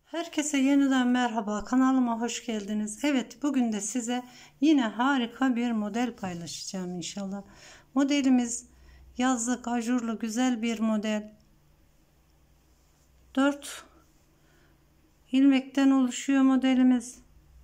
Herkese yeniden merhaba, kanalıma hoş geldiniz. Evet, bugün de size yine harika bir model paylaşacağım inşallah. Modelimiz yazlık ajurlu güzel bir model. 4 ilmekten oluşuyor modelimiz.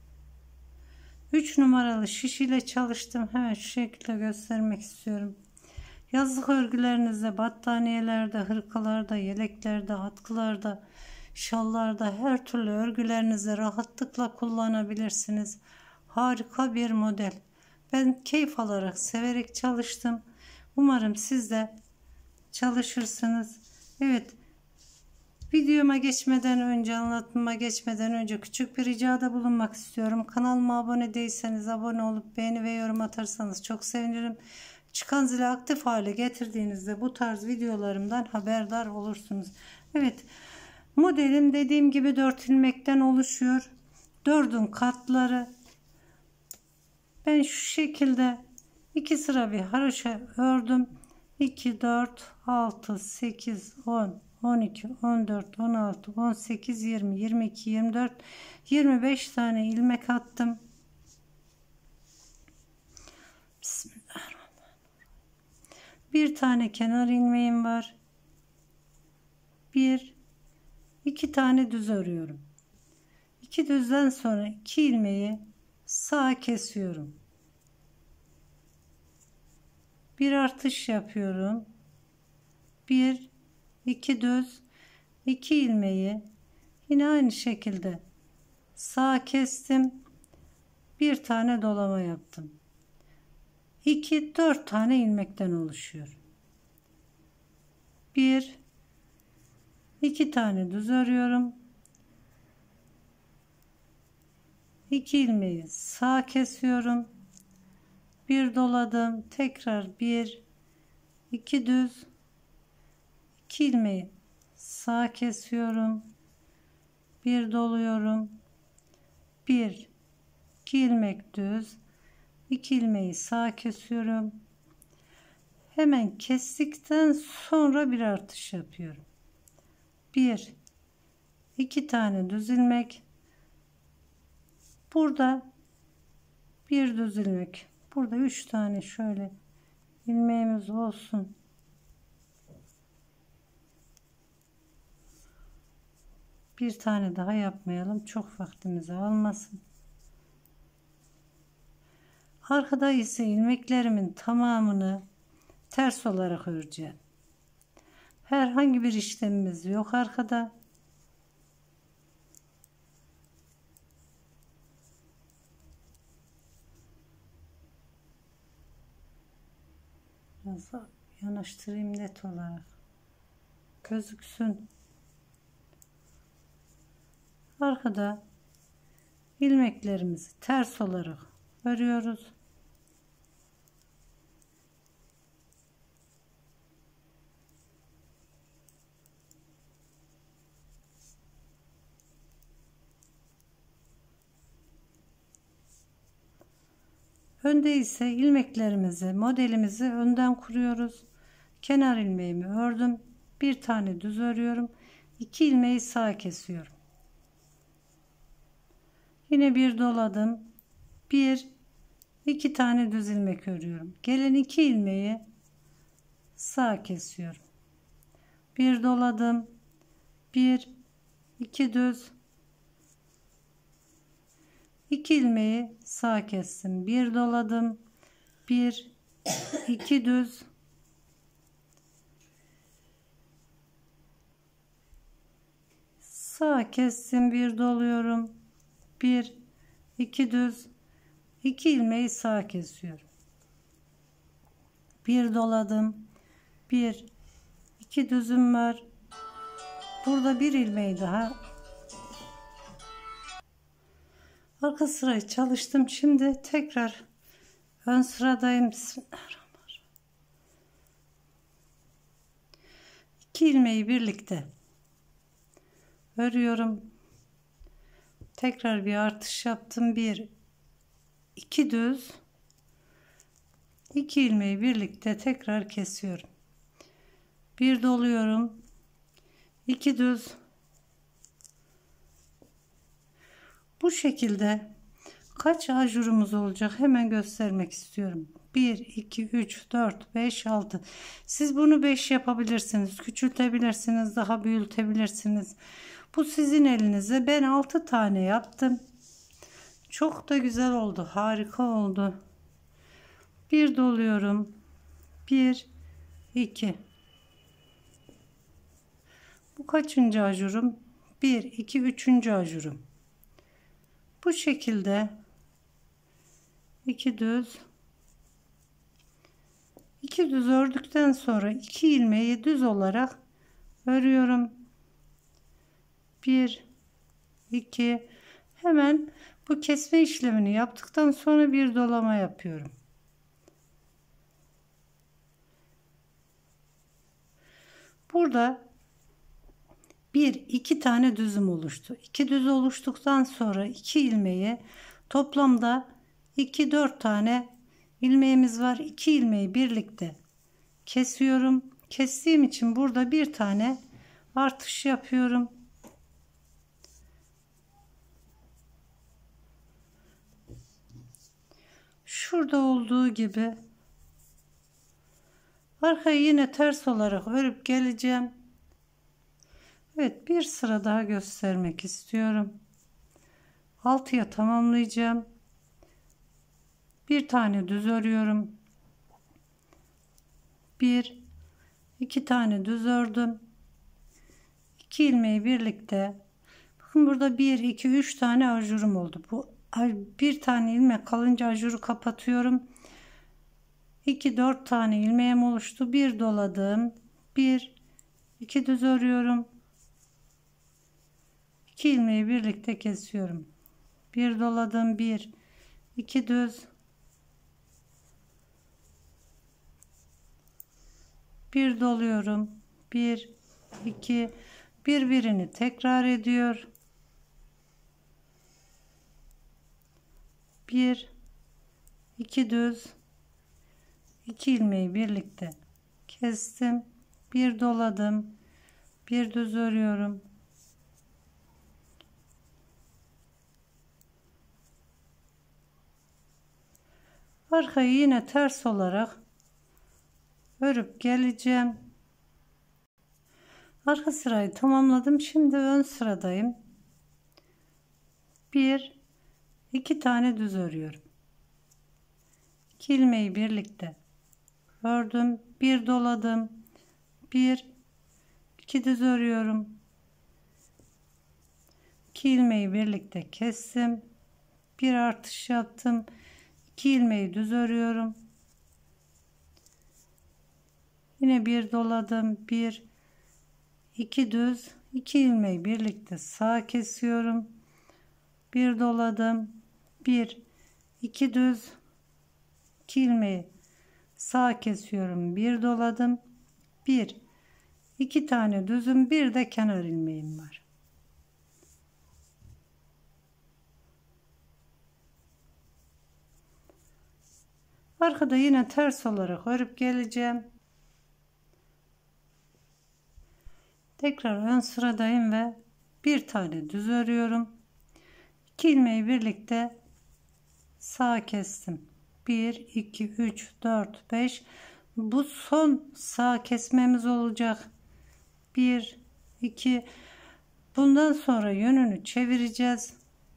3 numaralı şiş ile çalıştım. Hemen şu şekilde göstermek istiyorum. Yazlık örgülerinizde, battaniyelerde, hırkalarda, yeleklerde, atkılarda, şallarda, her türlü örgülerinizde rahatlıkla kullanabilirsiniz. Harika bir model. Ben keyif alarak, severek çalıştım. Umarım siz de çalışırsınız. Evet, videoma geçmeden önce, anlatmama geçmeden önce küçük bir ricada bulunmak istiyorum. Kanalıma abone değilseniz abone olup beğeni ve yorum atarsanız çok sevinirim. Çıkan zili aktif hale getirdiğinizde bu tarz videolarımdan haberdar olursunuz. Evet, modelim dediğim gibi 4 ilmekten oluşuyor. 4'ün katları. Ben şu şekilde 2 sıra bir haroşa ördüm. 2, 4, 6, 8, 10, 12, 14, 16, 18, 20, 22, 24, 25 tane ilmek attım. Bismillahirrahmanirrahim. Bir tane kenar ilmeğim var. 2 tane düz örüyorum. 2 düzden sonra 2 ilmeği sağa kesiyorum. Bir artış yapıyorum. 2 düz, 2 ilmeği yine aynı şekilde sağa kestim. Bir tane dolama yaptım. 4 tane ilmekten oluşuyor. 2 tane düz örüyorum. 2 ilmeği sağa kesiyorum. Bir doladım. Tekrar 2 düz, 2 ilmeği sağa kesiyorum. Bir doluyorum. 2 ilmek düz, 2 ilmeği sağa kesiyorum. Hemen kestikten sonra bir artış yapıyorum. 2 tane düz ilmek. Burada bir düz ilmek. Burada 3 tane şöyle ilmeğimiz olsun. Bir tane daha yapmayalım. Çok vaktimizi almasın. Arkada ise ilmeklerimin tamamını ters olarak öreceğim. Herhangi bir işlemimiz yok arkada. Biraz da yanaştırayım net olarak gözüksün. Arkada ilmeklerimizi ters olarak örüyoruz. Önde ise ilmeklerimizi, modelimizi önden kuruyoruz. Kenar ilmeğimi ördüm. Bir tane düz örüyorum. 2 ilmeği sağa kesiyorum. Yine bir doladım. 2 tane düz ilmek örüyorum. Gelen 2 ilmeği sağa kesiyorum. Bir doladım. 2 düz, 2 ilmeği sağa kestim. Bir doladım. 2 düz, sağa kestim. Bir doluyorum. 2 düz, 2 ilmeği sağa kesiyorum. Bir doladım. 2 düzüm var. Burada bir ilmeği daha. Arka sırayı çalıştım. Şimdi tekrar ön sıradayım. Bismillahirrahmanirrahim. 2 ilmeği birlikte örüyorum. Tekrar bir artış yaptım. 2 düz, 2 ilmeği birlikte tekrar kesiyorum. Bir doluyorum. 2 düz, Bu şekilde kaç ajurumuz olacak hemen göstermek istiyorum. 1, 2, 3, 4, 5, 6. Siz bunu 5 yapabilirsiniz. Küçültebilirsiniz. Daha büyütebilirsiniz. Bu sizin elinizde. Ben 6 tane yaptım. Çok da güzel oldu. Harika oldu. Bir doluyorum. 1, 2. Bu kaçıncı ajurum? 1, 2, 3. ajurum. Bu şekilde 2 düz. 2 düz ördükten sonra 2 ilmeği düz olarak örüyorum. 1, 2. Hemen bu kesme işlemini yaptıktan sonra bir dolama yapıyorum. Burada 2 tane düzüm oluştu. 2 düz oluştuktan sonra 2 ilmeği toplamda 4 tane ilmeğimiz var. 2 ilmeği birlikte kesiyorum. Kestiğim için burada bir tane artış yapıyorum. Şurada olduğu gibi arkayı yine ters olarak örüp geleceğim. Evet, bir sıra daha göstermek istiyorum. 6'ya tamamlayacağım. Bir tane düz örüyorum. 2 tane düz ördüm. 2 ilmeği birlikte, bakın burada 1, 2, 3 tane ajurum oldu. Bu bir tane ilmek kalınca ajuru kapatıyorum. 2, 4 tane ilmeğim oluştu. Bir doladım. 1, 2 düz örüyorum. 2 ilmeği birlikte kesiyorum. Bir doladım. 1, 2 düz. Bir doluyorum. 1, 2. Birbirini tekrar ediyor. 1, 2 düz. 2 ilmeği birlikte kestim. Bir doladım. Bir düz örüyorum. Arkayı yine ters olarak örüp geleceğim. Arka sırayı tamamladım. Şimdi ön sıradayım. 2 tane düz örüyorum. 2 ilmeği birlikte ördüm. Bir doladım. 2 düz örüyorum. 2 ilmeği birlikte kestim. Bir artış yaptım. 2 ilmeği düz örüyorum. Yine bir doladım. 2 düz. 2 ilmeği birlikte sağ kesiyorum. Bir doladım. 2 düz. 2 ilmeği sağ kesiyorum. Bir doladım. 2 tane düzüm, bir de kenar ilmeğim var. Arkada yine ters olarak örüp geleceğim. Tekrar ön sıradayım ve bir tane düz örüyorum. 2 ilmeği birlikte sağ kestim. 1, 2, 3, 4, 5. Bu son sağ kesmemiz olacak. 1, 2. Bundan sonra yönünü çevireceğiz.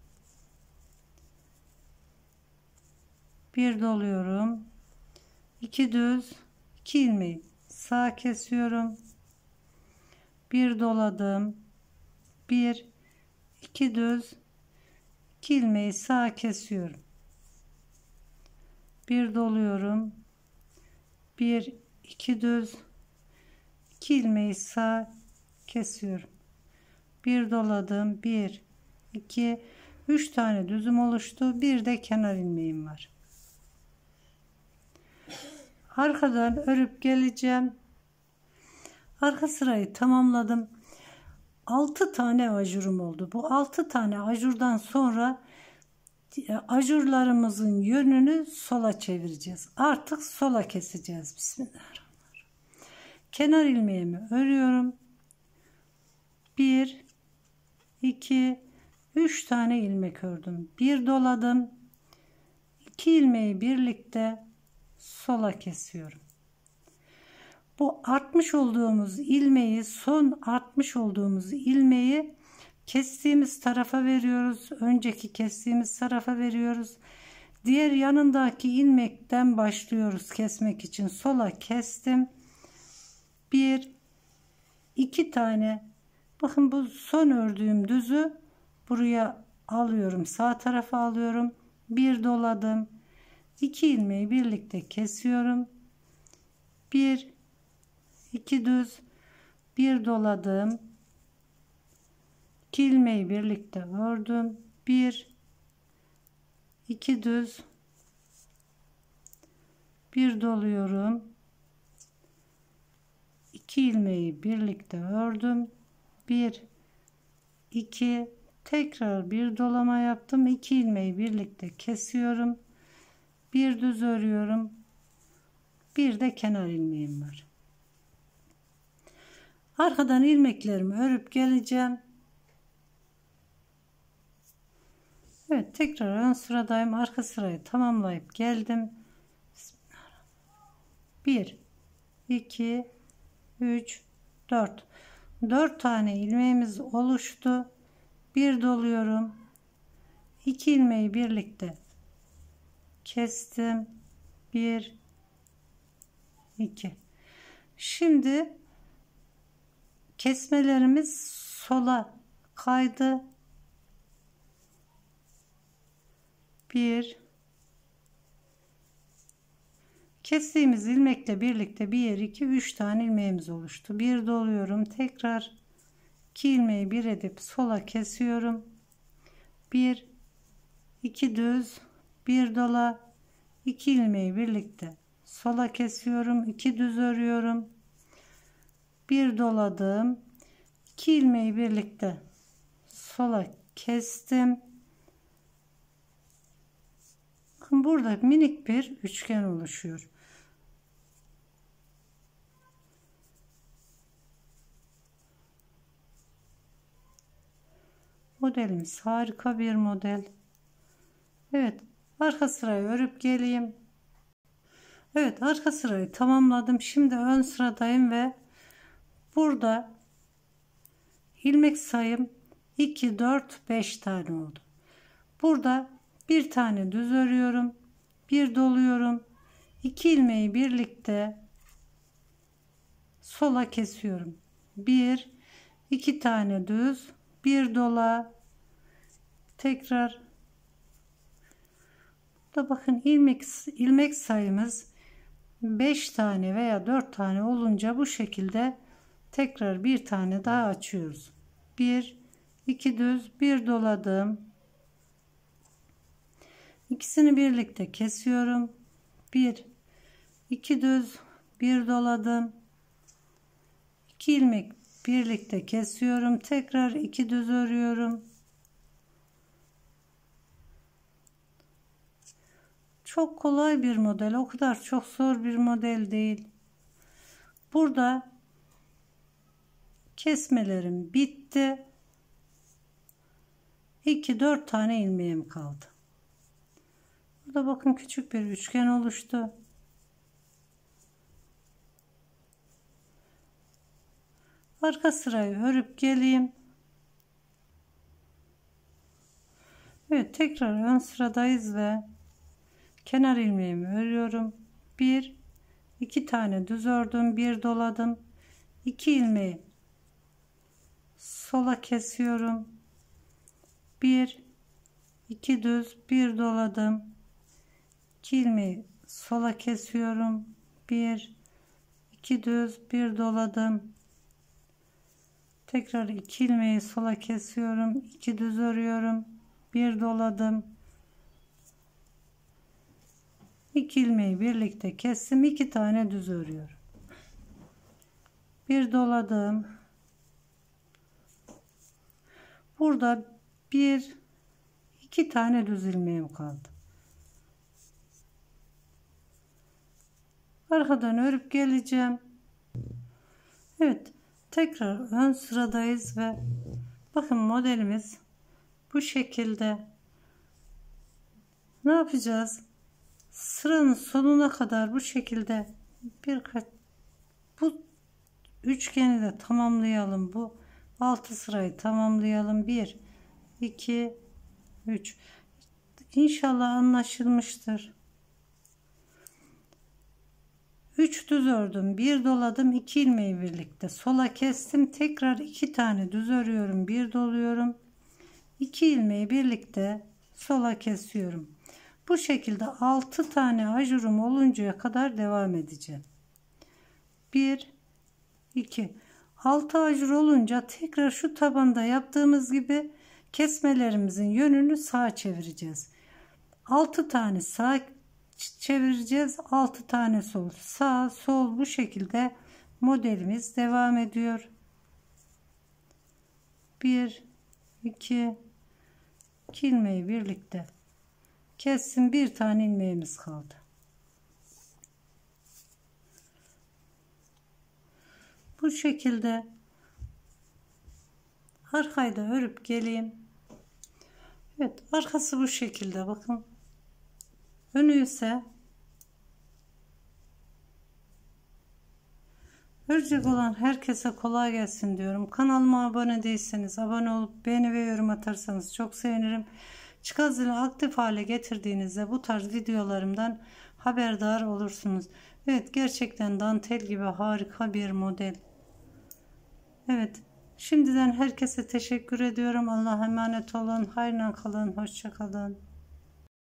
Bir doluyorum. 2 düz. 2 ilmeği sağ kesiyorum. Bir doladım. 2 düz. 2 ilmeği sağ kesiyorum. Bir doluyorum. 2 düz. 2 ilmeği sağ kesiyorum. Bir doladım. 2, 3 tane düzüm oluştu. Bir de kenar ilmeğim var. Arkadan örüp geleceğim. Arka sırayı tamamladım. 6 tane ajurum oldu. Bu 6 tane ajurdan sonra ajurlarımızın yönünü sola çevireceğiz. Artık sola keseceğiz. Bismillahirrahmanirrahim. Kenar ilmeğimi örüyorum. 1, 2, 3 tane ilmek ördüm. Bir doladım. 2 ilmeği birlikte sola kesiyorum. Bu artmış olduğumuz ilmeği, son artmış olduğumuz ilmeği kestiğimiz tarafa veriyoruz. Önceki kestiğimiz tarafa veriyoruz. Diğer yanındaki ilmekten başlıyoruz kesmek için. Sola kestim. 1 2 tane. Bakın bu son ördüğüm düzü buraya alıyorum. Sağ tarafa alıyorum. Bir doladım. 2 ilmeği birlikte kesiyorum. 1 2 düz, bir doladım. 2 ilmeği birlikte ördüm. 1 2 düz, bir doluyorum. 2 ilmeği birlikte ördüm. 1 2, tekrar bir dolama yaptım. 2 ilmeği birlikte kesiyorum. Bir düz örüyorum. Bir de kenar ilmeğim var. Arkadan ilmeklerimi örüp geleceğim. Evet, tekrar ön sıradayım. Arka sırayı tamamlayıp geldim. 1 2 3 4 4 tane ilmeğimiz oluştu. Bir doluyorum. 2 ilmeği birlikte kestim. 1 2. Şimdi kesmelerimiz sola kaydı. 1 kestiğimiz ilmekle birlikte 1 2 3 tane ilmeğimiz oluştu. Bir doluyorum. Tekrar 2 ilmeği bir edip sola kesiyorum. 1 2 düz, bir dola, 2 ilmeği birlikte sola kesiyorum. 2 düz örüyorum. Bir doladım. 2 ilmeği birlikte sola kestim. Bakın burada minik bir üçgen oluşuyor. Modelimiz harika bir model. Evet, arka sırayı örüp geleyim. Evet, arka sırayı tamamladım. Şimdi ön sıradayım ve burada ilmek sayım 2 4 5 tane oldu. Burada bir tane düz örüyorum. Bir doluyorum. 2 ilmeği birlikte sola kesiyorum. 1 2 tane düz, bir dola, tekrar da bakın ilmek sayımız 5 tane veya 4 tane olunca bu şekilde tekrar bir tane daha açıyoruz. 1 2 düz, bir doladım. İkisini birlikte kesiyorum. 1 2 düz, bir doladım. 2 ilmek birlikte kesiyorum. Tekrar 2 düz örüyorum. Çok kolay bir model. O kadar çok zor bir model değil. Burada kesmelerim bitti. 2-4 tane ilmeğim kaldı. Burada bakın küçük bir üçgen oluştu. Arka sırayı örüp geleyim. Evet, tekrar ön sıradayız ve kenar ilmeğimi örüyorum. 1 2 tane düz ördüm, bir doladım. 2 ilmeği sola kesiyorum. 1 2 düz, bir doladım. 2 ilmeği sola kesiyorum. 1 2 düz, bir doladım. Tekrar 2 ilmeği sola kesiyorum. 2 düz örüyorum. Bir doladım. 2 ilmeği birlikte kestim. 2 tane düz örüyorum. Bir doladım. Burada 1 2 tane düz ilmeğim kaldı. Arkadan örüp geleceğim. Evet, tekrar ön sıradayız ve bakın modelimiz Bu şekilde ne yapacağız? Sıranın sonuna kadar bu şekilde bu üçgeni de tamamlayalım. Bu 6 sırayı tamamlayalım. 1 2 3. İnşallah anlaşılmıştır. 3 düz ördüm, 1 doladım, 2 ilmeği birlikte sola kestim, tekrar 2 tane düz örüyorum, 1 doluyorum, 2 ilmeği birlikte sola kesiyorum. Bu şekilde 6 tane ajurum oluncaya kadar devam edeceğim. 1 2 6 ajur olunca tekrar şu tabanda yaptığımız gibi kesmelerimizin yönünü sağa çevireceğiz. 6 tane sağ çevireceğiz, 6 tane sol, sağ sol, bu şekilde modelimiz devam ediyor. 1 2 ilmeği birlikte kestim, bir tane ilmeğimiz kaldı. Bu şekilde arkayı da örüp geleyim. Evet, arkası bu şekilde, bakın. Önü ise örecek olan herkese kolay gelsin diyorum. Kanalıma abone değilseniz abone olup beğeni ve yorum atarsanız çok sevinirim. Çıkan zili aktif hale getirdiğinizde bu tarz videolarımdan haberdar olursunuz. Evet, gerçekten dantel gibi harika bir model. Evet, şimdiden herkese teşekkür ediyorum. Allah'a emanet olun. Hayırla kalın. Hoşça kalın.